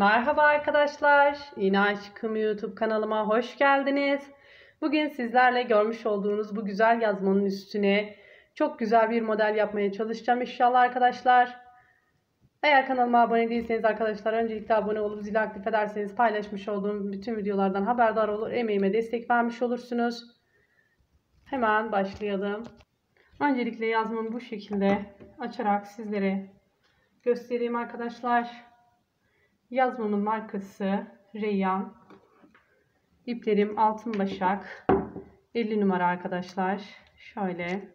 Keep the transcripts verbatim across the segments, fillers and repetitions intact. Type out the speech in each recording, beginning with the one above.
Merhaba arkadaşlar, İğne Aşkım YouTube kanalıma hoş geldiniz. Bugün sizlerle görmüş olduğunuz bu güzel yazmanın üstüne çok güzel bir model yapmaya çalışacağım inşallah arkadaşlar. Eğer kanalıma abone değilseniz arkadaşlar öncelikle abone olup zili aktif ederseniz paylaşmış olduğum bütün videolardan haberdar olur, emeğime destek vermiş olursunuz. Hemen başlayalım. Öncelikle yazmamı bu şekilde açarak sizlere göstereyim arkadaşlar. Yazmamın markası Reyyan. İplerim altın başak. elli numara arkadaşlar. Şöyle.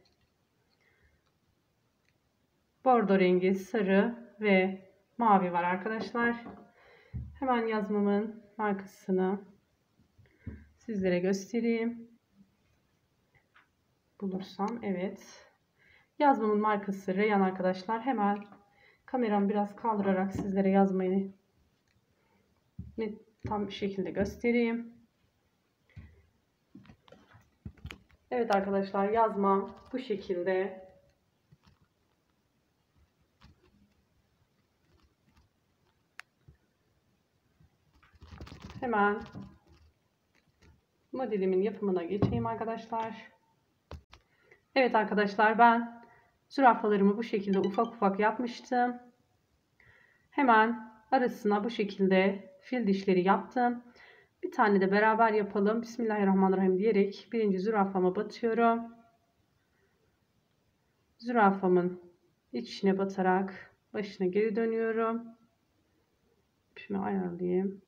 Bordo rengi, sarı ve mavi var arkadaşlar. Hemen yazmamın markasını sizlere göstereyim. Bulursam evet. Yazmamın markası Reyyan arkadaşlar. Hemen kameramı biraz kaldırarak sizlere yazmayı net tam bir şekilde göstereyim. Evet arkadaşlar, yazmam bu şekilde. Hemen modelimin yapımına geçeyim arkadaşlar. Evet arkadaşlar, ben zürafalarımı bu şekilde ufak ufak yapmıştım. Hemen arasına bu şekilde fil dişleri yaptım. Bir tane de beraber yapalım. Bismillahirrahmanirrahim diyerek birinci zürafama batıyorum. Zürafamın içine batarak başına geri dönüyorum. Şunu ayarlayayım.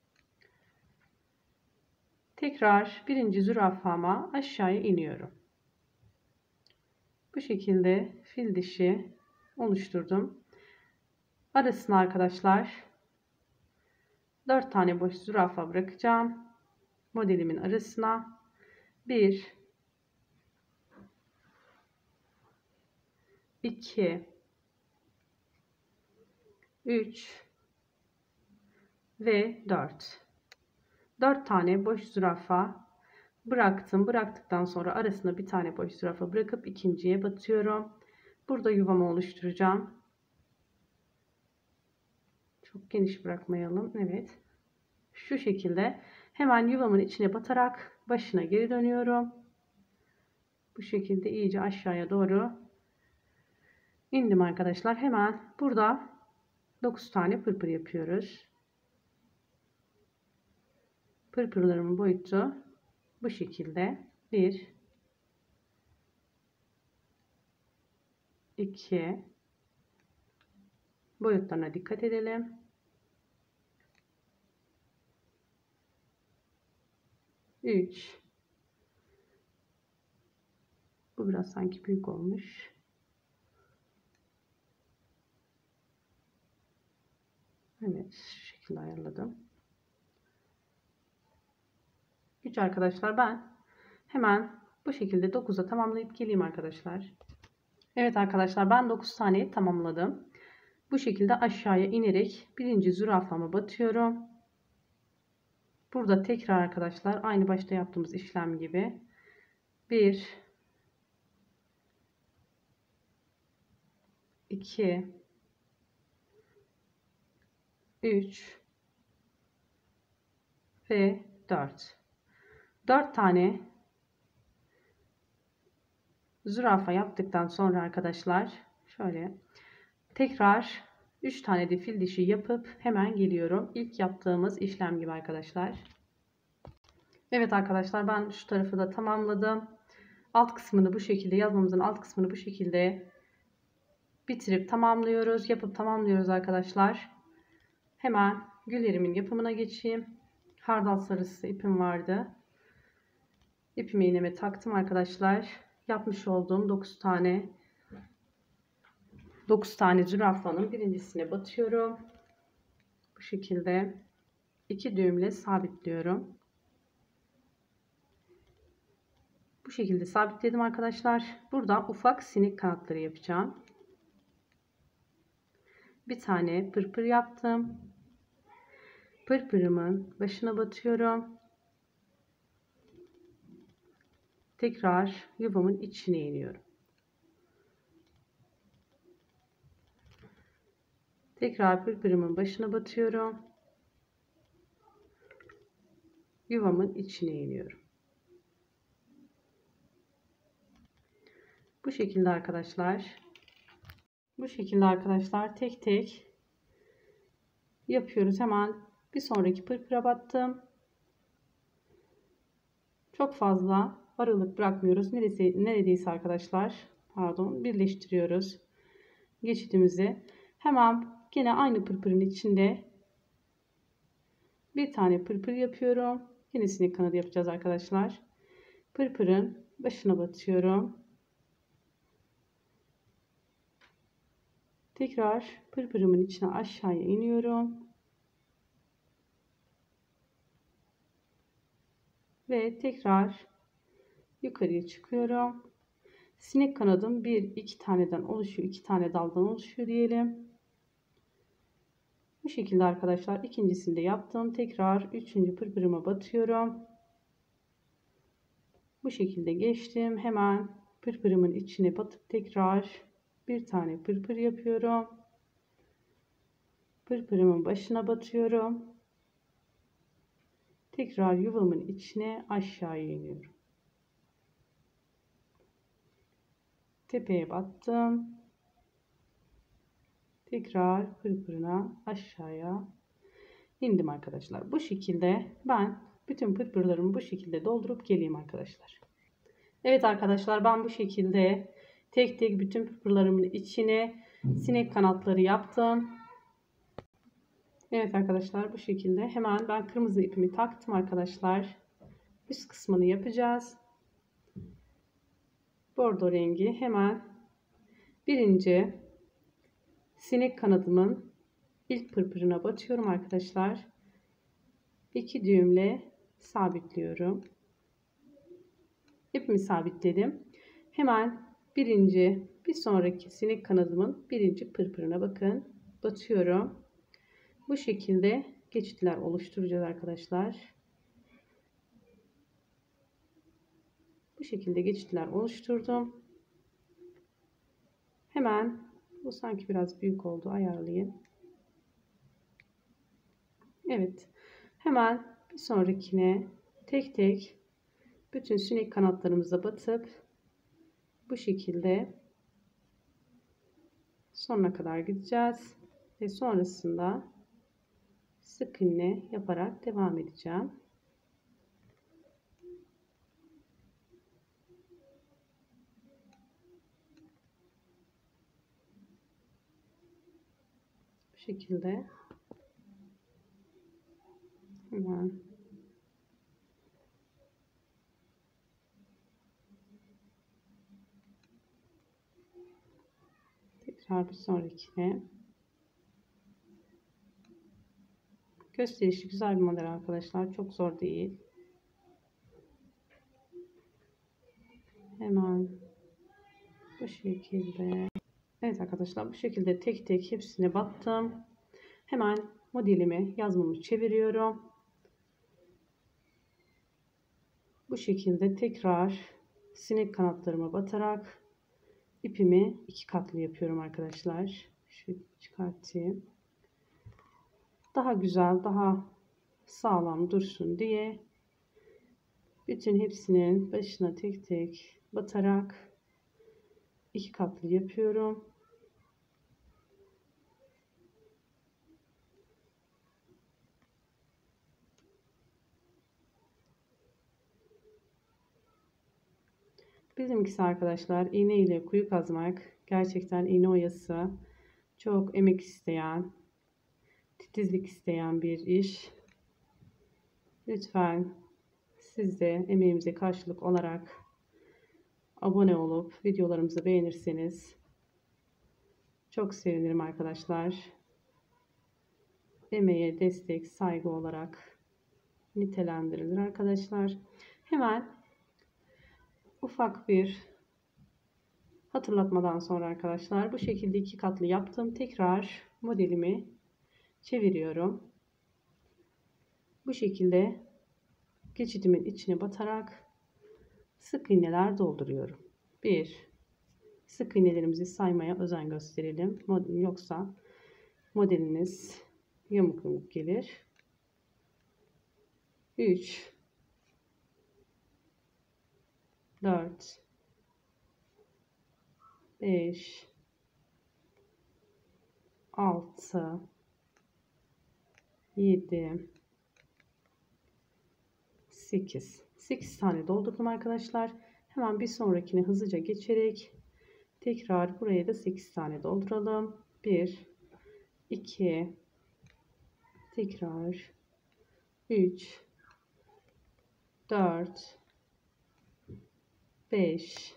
Tekrar birinci zürafama aşağıya iniyorum. Bu şekilde fil dişi oluşturdum. Arasına arkadaşlar dört tane boş zürafa bırakacağım. Modelimin arasına bir, iki, üç ve dört. dört tane boş zürafa bıraktım. Bıraktıktan sonra arasına bir tane boş zürafa bırakıp ikinciye batıyorum. Burada yuvamı oluşturacağım. Çok geniş bırakmayalım. Evet. Şu şekilde hemen yuvamın içine batarak başına geri dönüyorum. Bu şekilde iyice aşağıya doğru indim arkadaşlar. Hemen burada dokuz tane pırpır yapıyoruz. Pırpırlarımın boyutu bu şekilde. bir, iki, boyutlarına dikkat edelim. üç, bu biraz sanki büyük olmuş. Evet, şu şekilde ayarladım. üç arkadaşlar, ben hemen bu şekilde dokuza tamamlayıp geleyim arkadaşlar. Evet arkadaşlar, ben dokuz taneyi tamamladım. Bu şekilde aşağıya inerek birinci zürafama batıyorum. Burada tekrar arkadaşlar aynı başta yaptığımız işlem gibi bir, iki, üç ve dört. dört tane zürafa yaptıktan sonra arkadaşlar şöyle tekrar üç tane de fil dişi yapıp hemen geliyorum. İlk yaptığımız işlem gibi arkadaşlar. Evet arkadaşlar, ben şu tarafı da tamamladım. Alt kısmını bu şekilde, yazmamızın alt kısmını bu şekilde bitirip tamamlıyoruz. Yapıp tamamlıyoruz arkadaşlar. Hemen güllerimin yapımına geçeyim. Hardal sarısı ipim vardı. İpimi iğneme taktım arkadaşlar. Yapmış olduğum dokuz tane dokuz tane zürafanın birincisine batıyorum. Bu şekilde iki düğümle sabitliyorum. Bu şekilde sabitledim arkadaşlar. Buradan ufak sinek kanatları yapacağım. Bir tane pırpır yaptım. Pırpırımın başına batıyorum. Tekrar yuvamın içine iniyorum. Tekrar pırpırımın başına batıyorum. yuvamın içine iniyorum. Bu şekilde arkadaşlar. Bu şekilde arkadaşlar tek tek yapıyoruz. Hemen bir sonraki pırpıra battım. Çok fazla aralık bırakmıyoruz. Neresi, neredeyse arkadaşlar pardon birleştiriyoruz geçitimizi. Hemen yine aynı pırpırın içinde bir tane pırpır yapıyorum. Yine sinek kanadı yapacağız arkadaşlar. Pırpırın başına batıyorum. Tekrar pırpırımın içine aşağıya iniyorum. Ve tekrar yukarıya çıkıyorum. Sinek kanadım bir iki taneden oluşuyor. iki tane daldan oluşuyor diyelim. Bu şekilde arkadaşlar ikincisini de yaptım. Tekrar üçüncü pırpırıma batıyorum. Bu şekilde geçtim. Hemen pırpırımın içine batıp tekrar bir tane pırpır yapıyorum. Pırpırımın başına batıyorum. Tekrar yuvamın içine aşağıya iniyorum. Tepeye battım. Tekrar pırpırına aşağıya indim arkadaşlar. Bu şekilde ben bütün pırpırlarımı bu şekilde doldurup geleyim arkadaşlar. Evet arkadaşlar, ben bu şekilde tek tek bütün pırpırlarımın içine sinek kanatları yaptım. Evet arkadaşlar, bu şekilde hemen ben kırmızı ipimi taktım arkadaşlar. Üst kısmını yapacağız. Bordo rengi hemen birinci sinek kanadımın ilk pırpırına batıyorum arkadaşlar. İki düğümle sabitliyorum. İpimi sabitledim. Hemen birinci bir sonraki sinek kanadımın birinci pırpırına bakın batıyorum. Bu şekilde geçitler oluşturacağız arkadaşlar. Bu şekilde geçitler oluşturdum. Hemen bu sanki biraz büyük oldu, ayarlayayım. Evet. Hemen bir sonrakine tek tek bütün sinek kanatlarımıza batıp bu şekilde sonuna kadar gideceğiz ve sonrasında sık iğne yaparak devam edeceğim. Bu şekilde hemen tekrar bir sonrakine. Gösterişli güzel bir model arkadaşlar, çok zor değil. Hemen bu şekilde. Evet arkadaşlar, bu şekilde tek tek hepsine battım. Hemen modelimi, yazmamı çeviriyorum. Bu şekilde tekrar sinek kanatlarıma batarak ipimi iki katlı yapıyorum arkadaşlar. Şu çıkartayım. Daha güzel, daha sağlam dursun diye bütün hepsinin başına tek tek batarak iki katlı yapıyorum. Bizimkisi arkadaşlar iğne ile kuyu kazmak gerçekten iğne oyası çok emek isteyen, titizlik isteyen bir iş. Lütfen siz de emeğimize karşılık olarak abone olup videolarımızı beğenirseniz çok sevinirim arkadaşlar. Emeğe destek, saygı olarak nitelendirilir arkadaşlar. Hemen ufak bir hatırlatmadan sonra arkadaşlar bu şekilde iki katlı yaptım. Tekrar modelimi çeviriyorum. Bu şekilde geçitimin içine batarak sık iğneler dolduruyorum. bir Sık iğnelerimizi saymaya özen gösterelim. Yoksa modeliniz yamuk yumuk gelir. üç dört, beş, altı, yedi, sekiz. sekiz tane doldurdum arkadaşlar. Hemen bir sonrakine hızlıca geçerek tekrar buraya da sekiz tane dolduralım. bir, iki, tekrar üç, dört, beş,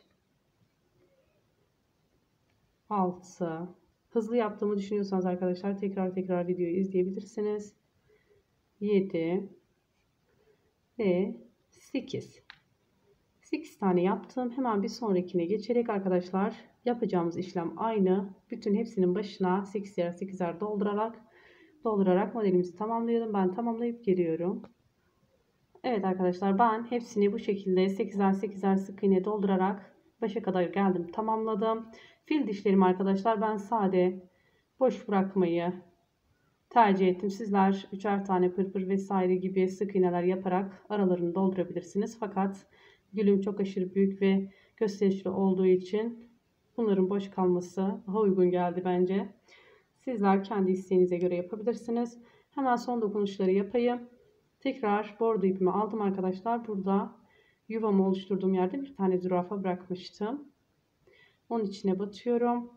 altı. Hızlı yaptığımı düşünüyorsanız arkadaşlar tekrar tekrar videoyu izleyebilirsiniz. yedi ve sekiz. sekiz tane yaptım. Hemen bir sonrakine geçerek arkadaşlar yapacağımız işlem aynı. Bütün hepsinin başına sekizer sekizer doldurarak doldurarak modelimizi tamamlayalım. Ben tamamlayıp geliyorum. Evet arkadaşlar, ben hepsini bu şekilde sekizer sekizer sık iğne doldurarak başa kadar geldim, tamamladım. Fil dişlerimi arkadaşlar ben sade boş bırakmayı tercih ettim. Sizler üçer tane pırpır vesaire gibi sık iğneler yaparak aralarını doldurabilirsiniz. Fakat gülüm çok aşırı büyük ve gösterişli olduğu için bunların boş kalması daha uygun geldi bence. Sizler kendi isteğinize göre yapabilirsiniz. Hemen son dokunuşları yapayım. Tekrar bordo ipimi aldım arkadaşlar. Burada yuvamı oluşturduğum yerde bir tane zürafa bırakmıştım. Onun içine batıyorum.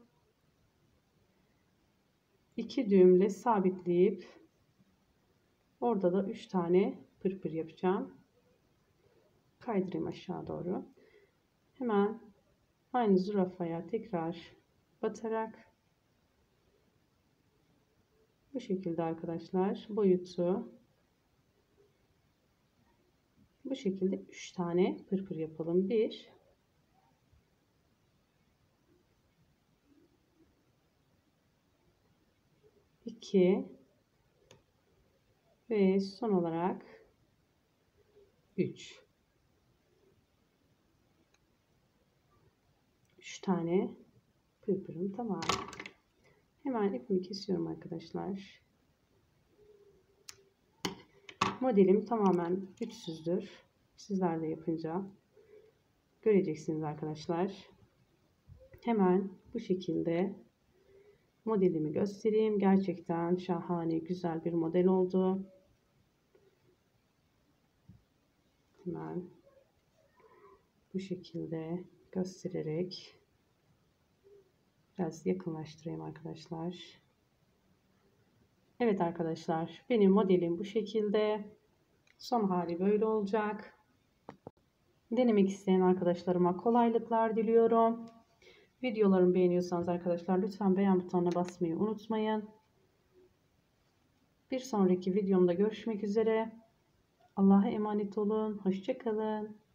iki düğümle sabitleyip orada da üç tane pırpır yapacağım. Kaydırayım aşağı doğru. Hemen aynı zürafaya tekrar batarak bu şekilde arkadaşlar boyutu bu şekilde üç tane pırpır yapalım. bir, iki ve son olarak üç. üç tane pırpırım tamam. Hemen ipimi kesiyorum arkadaşlar. Modelim tamamen üçsüzdür. Sizler de yapınca göreceksiniz arkadaşlar. Hemen bu şekilde modelimi göstereyim. Gerçekten şahane, güzel bir model oldu. Hemen bu şekilde göstererek biraz yakınlaştırayım arkadaşlar. Evet arkadaşlar, benim modelim bu şekilde. Son hali böyle olacak. Denemek isteyen arkadaşlarıma kolaylıklar diliyorum. Videolarımı beğeniyorsanız arkadaşlar lütfen beğen butonuna basmayı unutmayın. Bir sonraki videomda görüşmek üzere. Allah'a emanet olun. Hoşça kalın.